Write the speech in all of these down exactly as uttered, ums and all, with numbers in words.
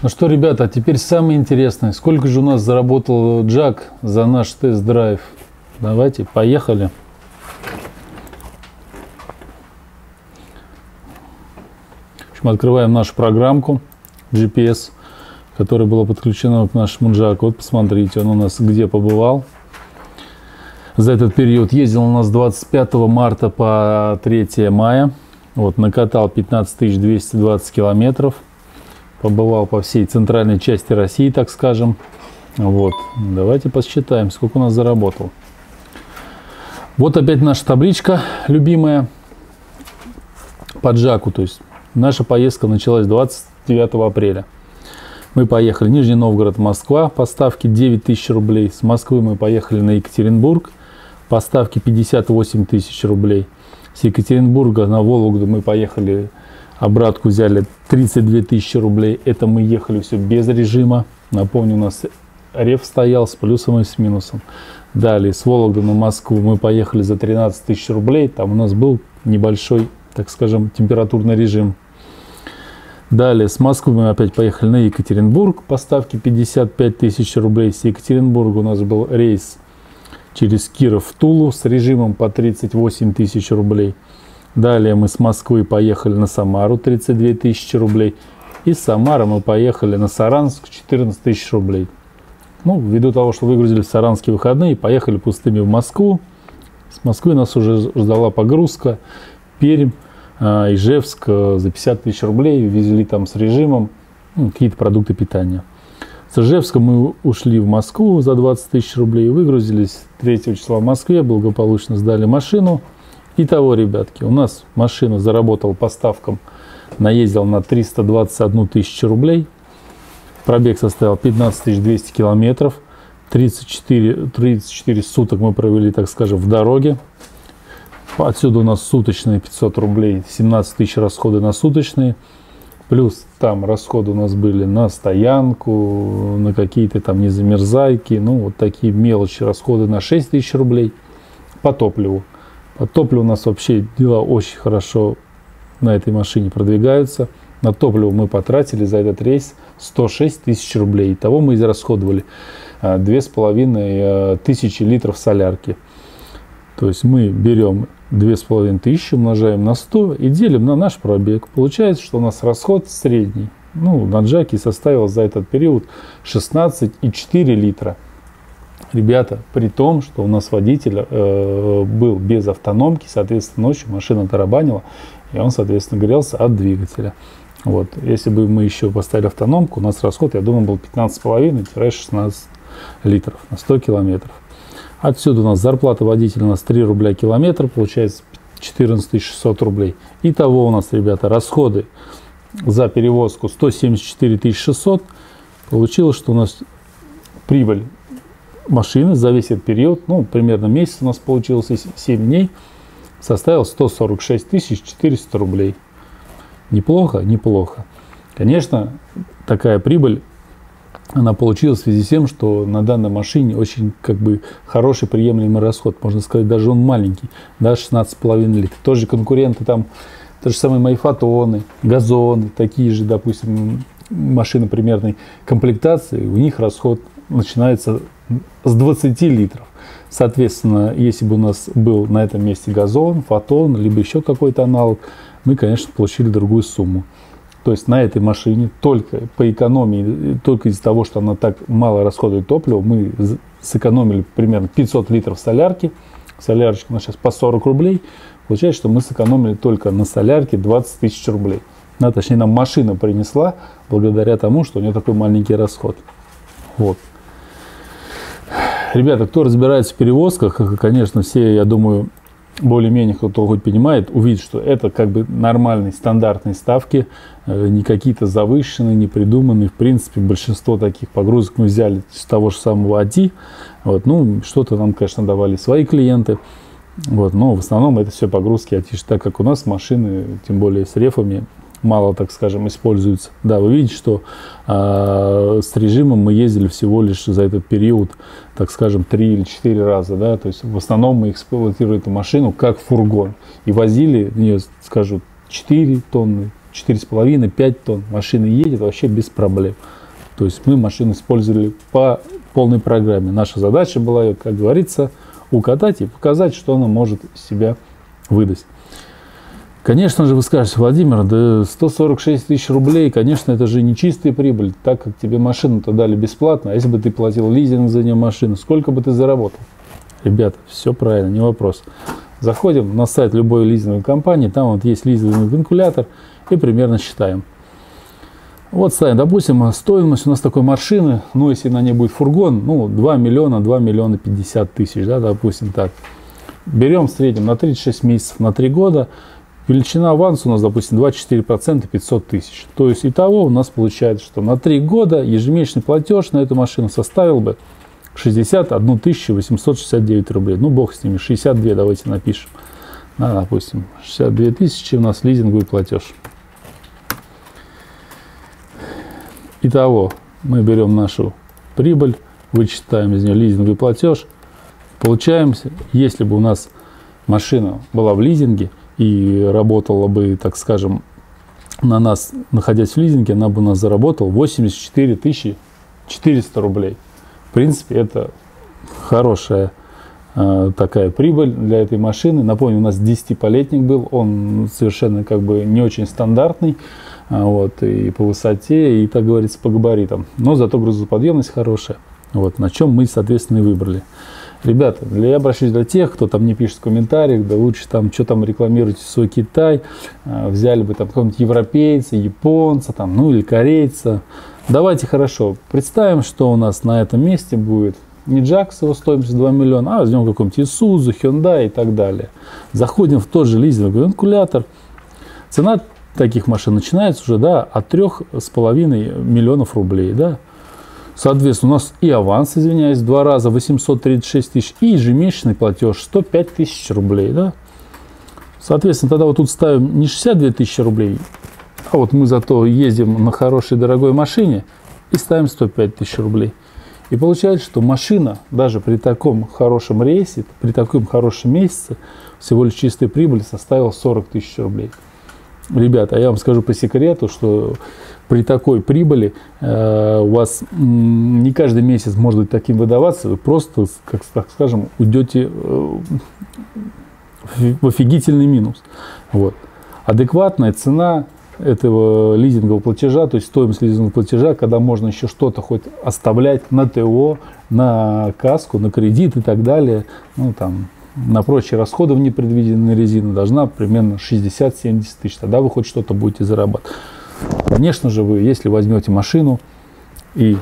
Ну что, ребята, теперь самое интересное. Сколько же у нас заработал Джак за наш тест-драйв? Давайте, поехали. В общем, открываем нашу программку джи пи эс, которая была подключена к нашему Джаку. Вот посмотрите, он у нас где побывал. За этот период ездил у нас с двадцать пятого марта по третье мая. Вот, накатал пятнадцать тысяч двести двадцать километров. Побывал по всей центральной части России, так скажем. Вот. Давайте посчитаем, сколько у нас заработал. Вот опять наша табличка любимая по Джаку. То есть наша поездка началась двадцать девятого апреля. Мы поехали Нижний Новгород, Москва, поставки девять тысяч рублей. С Москвы мы поехали на Екатеринбург, поставки пятьдесят восемь тысяч рублей. С Екатеринбурга на Вологду мы поехали, обратку взяли тридцать две тысячи рублей. Это мы ехали все без режима. Напомню, у нас реф стоял с плюсом и с минусом. Далее с Вологды на Москву мы поехали за тринадцать тысяч рублей. Там у нас был небольшой, так скажем, температурный режим. Далее с Москвы мы опять поехали на Екатеринбург. Поставки пятьдесят пять тысяч рублей. С Екатеринбурга у нас был рейс через Киров в Тулу с режимом по тридцать восемь тысяч рублей. Далее мы с Москвы поехали на Самару, тридцать две тысячи рублей. И с Самары мы поехали на Саранск, четырнадцать тысяч рублей. Ну, ввиду того, что выгрузили в саранские выходные, поехали пустыми в Москву. С Москвы нас уже ждала погрузка. Пермь, э, Ижевск э, за пятьдесят тысяч рублей. Везли там с режимом ну, какие-то продукты питания. С Ижевска мы ушли в Москву за двадцать тысяч рублей. Выгрузились третьего числа в Москве. Благополучно сдали машину. Итого, ребятки, у нас машина заработала по ставкам, наездил на триста двадцать одну тысячу рублей. Пробег составил пятнадцать тысяч двести километров. тридцать четыре, тридцать четыре суток мы провели, так скажем, в дороге. Отсюда у нас суточные пятьсот рублей, семнадцать тысяч расходы на суточные. Плюс там расходы у нас были на стоянку, на какие-то там незамерзайки. Ну, вот такие мелочи, расходы на шесть тысяч рублей по топливу. По топливу у нас вообще дела очень хорошо на этой машине продвигаются. На топливо мы потратили за этот рейс сто шесть тысяч рублей. Итого мы израсходовали две с половиной тысячи литров солярки. То есть мы берем две с половиной тысячи, умножаем на сто и делим на наш пробег. Получается, что у нас расход средний. Ну, на Джаке составил за этот период шестнадцать и четыре литра. Ребята, при том, что у нас водитель э, был без автономки, соответственно, ночью машина тарабанила, и он, соответственно, грелся от двигателя. Вот. Если бы мы еще поставили автономку, у нас расход, я думаю, был пятнадцать с половиной — шестнадцать литров на сто километров. Отсюда у нас зарплата водителя у нас три рубля километр, получается четырнадцать тысяч шестьсот рублей. Итого у нас, ребята, расходы за перевозку сто семьдесят четыре тысячи шестьсот. Получилось, что у нас прибыль машины за весь этот период, ну, примерно месяц у нас получилось, семь дней, составил сто сорок шесть тысяч четыреста рублей. Неплохо? Неплохо. Конечно, такая прибыль, она получилась в связи с тем, что на данной машине очень как бы хороший приемлемый расход. Можно сказать, даже он маленький, да, шестнадцать с половиной литров. Тоже конкуренты там, те же самые мои фотоны, газоны, такие же, допустим, машины примерной комплектации, у них расход начинается с двадцати литров. Соответственно, если бы у нас был на этом месте газон, фотон, либо еще какой-то аналог, мы, конечно, получили другую сумму. То есть на этой машине только по экономии, только из-за того, что она так мало расходует топлива, мы сэкономили примерно пятьсот литров солярки. Солярочка у нас сейчас по сорок рублей. Получается, что мы сэкономили только на солярке двадцать тысяч рублей. Ну, точнее, нам машина принесла благодаря тому, что у нее такой маленький расход. Вот. Ребята, кто разбирается в перевозках, конечно, все, я думаю, более-менее кто-то хоть понимает, увидит, что это как бы нормальные стандартные ставки, не какие-то завышенные, не придуманные. В принципе, большинство таких погрузок мы взяли с того же самого АДИ. Вот, ну, что-то нам, конечно, давали свои клиенты. Вот, но в основном это все погрузки АТИ, так как у нас машины, тем более с рефами, мало, так скажем, используются. Да, вы видите, что э, с режимом мы ездили всего лишь за этот период, так скажем, три или четыре раза. Да? То есть в основном мы эксплуатируем эту машину как фургон. И возили в нее, скажу, четыре тонны, четыре с половиной — пять тонн. Машина едет вообще без проблем. То есть мы машину использовали по полной программе. Наша задача была, как говорится, укатать и показать, что она может из себя выдать. Конечно же, вы скажете: Владимир, да сто сорок шесть тысяч рублей, конечно, это же не чистая прибыль, так как тебе машину-то дали бесплатно, а если бы ты платил лизинг за нее машину, сколько бы ты заработал? Ребята, все правильно, не вопрос. Заходим на сайт любой лизинговой компании, там вот есть лизинговый калькулятор, и примерно считаем. Вот ставим, допустим, стоимость у нас такой машины, ну, если на ней будет фургон, ну, два миллиона, два миллиона пятьдесят тысяч, да, допустим, так. Берем в среднем на тридцать шесть месяцев, на три года. Величина аванса у нас, допустим, двадцать четыре процента, пятьсот тысяч. То есть итого у нас получается, что на три года ежемесячный платеж на эту машину составил бы шестьдесят одну тысячу восемьсот шестьдесят девять рублей. Ну, бог с ними, шестьдесят две давайте напишем. Да, допустим, шестьдесят две тысячи у нас лизинговый платеж. Итого мы берем нашу прибыль, вычитаем из нее лизинговый платеж. Получаемся, если бы у нас машина была в лизинге, и работала бы, так скажем, на нас, находясь в лизинге, она бы у нас заработала восемьдесят четыре тысячи четыреста рублей. В принципе, это хорошая э, такая прибыль для этой машины. Напомню, у нас десятиполетник был, он совершенно как бы не очень стандартный, э, вот, и по высоте, и, так говорится, по габаритам. Но зато грузоподъемность хорошая, вот, на чем мы, соответственно, и выбрали. Ребята, я обращаюсь для тех, кто там не пишет в комментариях, да лучше там, что там рекламируете свой Китай, взяли бы там какого-нибудь европейца, японца, там, ну или корейца. Давайте хорошо, представим, что у нас на этом месте будет не Джакс, его стоимость два миллиона, а возьмем какой-нибудь Isuzu, Hyundai и так далее. Заходим в тот же лизинговый калькулятор. Цена таких машин начинается уже, да, от трёх с половиной миллионов рублей, да. Соответственно, у нас и аванс, извиняюсь, в два раза восемьсот тридцать шесть тысяч, и ежемесячный платеж сто пять тысяч рублей. Да? Соответственно, тогда вот тут ставим не шестьдесят две тысячи рублей, а вот мы зато ездим на хорошей дорогой машине и ставим сто пять тысяч рублей. И получается, что машина даже при таком хорошем рейсе, при таком хорошем месяце, всего лишь чистая прибыль составила сорок тысяч рублей. Ребята, я вам скажу по секрету, что при такой прибыли э, у вас м, не каждый месяц может быть таким выдаваться, вы просто, как так скажем, уйдете э, в офигительный минус. Вот. Адекватная цена этого лизингового платежа, то есть стоимость лизингового платежа, когда можно еще что-то хоть оставлять на ТО, на каску, на кредит и так далее, ну там, на прочие расходы в непредвиденной резины должна примерно шестьдесят-семьдесят тысяч. Тогда вы хоть что-то будете зарабатывать. Конечно же, вы, если возьмете машину и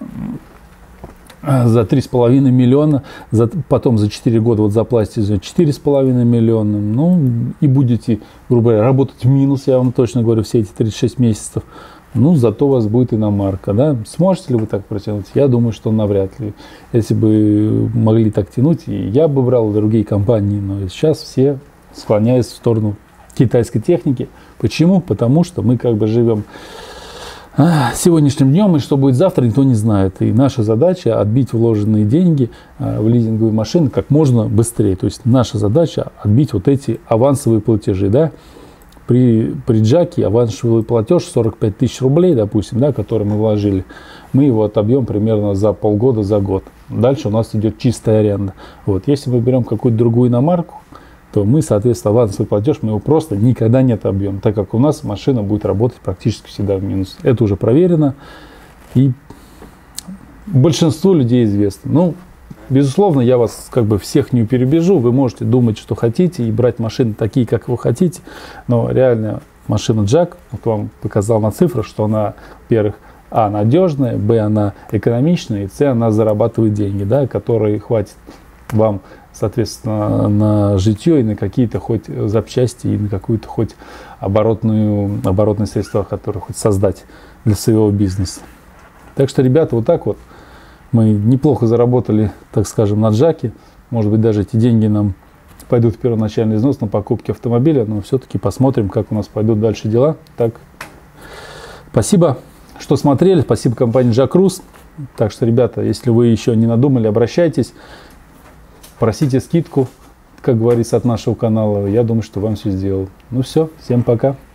за три с половиной миллиона, за, потом за четыре года вот заплатите за четыре с половиной миллиона, ну и будете, грубо говоря, работать в минус, я вам точно говорю, все эти тридцать шесть месяцев, ну зато у вас будет иномарка, да. Сможете ли вы так протянуть? Я думаю, что навряд ли. Если бы могли так тянуть, я бы брал другие компании, но сейчас все склоняются в сторону китайской техники. Почему? Потому что мы как бы живем сегодняшним днем, и что будет завтра, никто не знает. И наша задача отбить вложенные деньги в лизинговые машины как можно быстрее. То есть наша задача отбить вот эти авансовые платежи, да. При, при Джаке авансовый платеж сорок пять тысяч рублей, допустим, да, который мы вложили, мы его отобьем примерно за полгода, за год. Дальше у нас идет чистая аренда. Вот. Если мы берем какую-то другую иномарку, то мы, соответственно, авансовый платеж мы его просто никогда не отобьем, так как у нас машина будет работать практически всегда в минус. Это уже проверено и большинству людей известно. Ну, безусловно, я вас как бы всех не перебежу, вы можете думать, что хотите, и брать машины такие, как вы хотите, но реально машина Джак, вот вам показал на цифрах, что она, во-первых, а, надежная, б, она экономичная, и с, она зарабатывает деньги, да, которые хватит вам, соответственно, на житье и на какие-то хоть запчасти, и на какую-то хоть оборотную, оборотные средства, которые хоть создать для своего бизнеса. Так что, ребята, вот так вот мы неплохо заработали, так скажем, на Джаке. Может быть, даже эти деньги нам пойдут в первоначальный взнос на покупки автомобиля, но все-таки посмотрим, как у нас пойдут дальше дела. Так, спасибо, что смотрели, спасибо компании Джакрус. Так что, ребята, если вы еще не надумали, обращайтесь, просите скидку, как говорится, от нашего канала. Я думаю, что вам все сделал. Ну все, всем пока.